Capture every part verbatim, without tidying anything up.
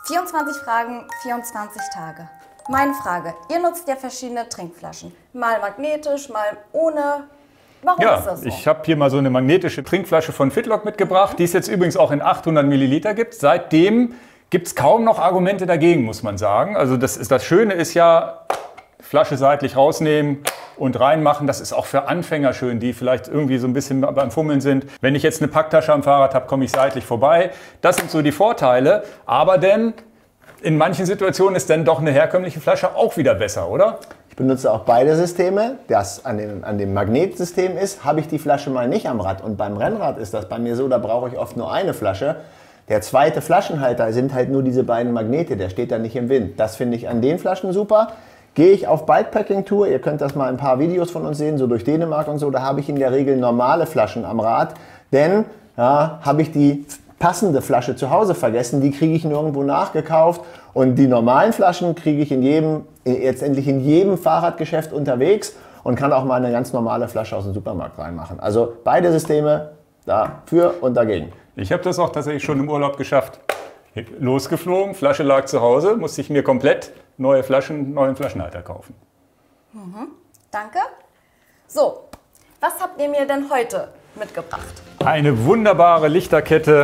vierundzwanzig Fragen, vierundzwanzig Tage. Meine Frage, ihr nutzt ja verschiedene Trinkflaschen. Mal magnetisch, mal ohne. Warum ja, ist das so? Ich habe hier mal so eine magnetische Trinkflasche von Fitlock mitgebracht, mhm. die es jetzt übrigens auch in achthundert Milliliter gibt. Seitdem gibt es kaum noch Argumente dagegen, muss man sagen. Also das, ist, das Schöne ist ja, Flasche seitlich rausnehmen und reinmachen. Das ist auch für Anfänger schön, die vielleicht irgendwie so ein bisschen beim Fummeln sind. Wenn ich jetzt eine Packtasche am Fahrrad habe, komme ich seitlich vorbei. Das sind so die Vorteile. Aber denn in manchen Situationen ist dann doch eine herkömmliche Flasche auch wieder besser, oder? Ich benutze auch beide Systeme. Das an dem, an dem Magnetsystem ist, habe ich die Flasche mal nicht am Rad. Und beim Rennrad ist das bei mir so, da brauche ich oft nur eine Flasche. Der zweite Flaschenhalter sind halt nur diese beiden Magnete, der steht da nicht im Wind. Das finde ich an den Flaschen super. Gehe ich auf Bikepacking-Tour, ihr könnt das mal ein paar Videos von uns sehen, so durch Dänemark und so, da habe ich in der Regel normale Flaschen am Rad, denn ja, habe ich die passende Flasche zu Hause vergessen, die kriege ich nirgendwo nachgekauft und die normalen Flaschen kriege ich in jedem, letztendlich in jedem Fahrradgeschäft unterwegs und kann auch mal eine ganz normale Flasche aus dem Supermarkt reinmachen. Also beide Systeme dafür und dagegen. Ich habe das auch tatsächlich schon im Urlaub geschafft. Losgeflogen, Flasche lag zu Hause, musste ich mir komplett neue Flaschen, neuen Flaschenhalter kaufen. Mhm, danke. So, was habt ihr mir denn heute mitgebracht? Eine wunderbare Lichterkette.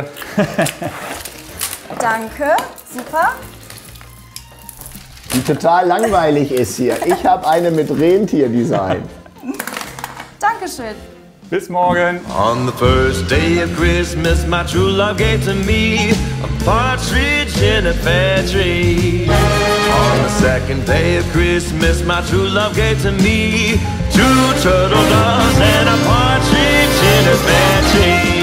Danke, super. Die total langweilig ist hier. Ich habe eine mit Rentierdesign. Dankeschön. Bis morgen. On the first day of Christmas, my true love gave to me a partridge in a pear tree. On the second day of Christmas, my true love gave to me two turtle doves and a partridge in a pear tree.